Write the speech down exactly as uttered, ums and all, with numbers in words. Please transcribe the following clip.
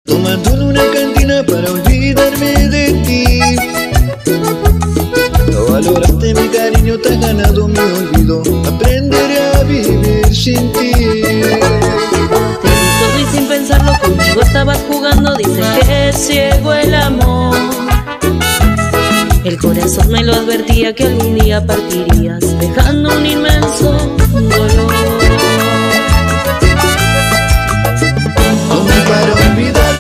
tomando en una cantina para olvidarme de ti. No valoraste mi cariño, te has ganado mi olvido. Aprenderé a vivir sin ti. Te di todo y sin pensarlo conmigo estabas jugando. Dices que es ciego el amor. El corazón me lo advertía que algún día partirías, dejando un inmenso